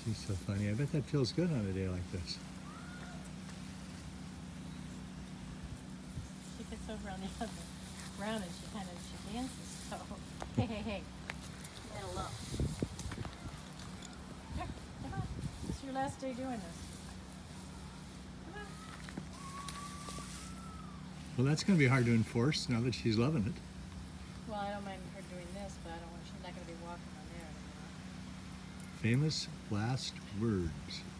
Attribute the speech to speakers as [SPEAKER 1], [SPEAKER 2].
[SPEAKER 1] She's so funny. I bet that feels good on a day like this.
[SPEAKER 2] She gets over on the other round and she dances. So hey. Get a look. Here, come on. This is your last day doing this. Come on.
[SPEAKER 1] Well, that's going to be hard to enforce now that she's loving it.
[SPEAKER 2] Well, I don't mind her doing this, but I don't want. She's not going to be walking on there anymore.
[SPEAKER 1] Famous last words.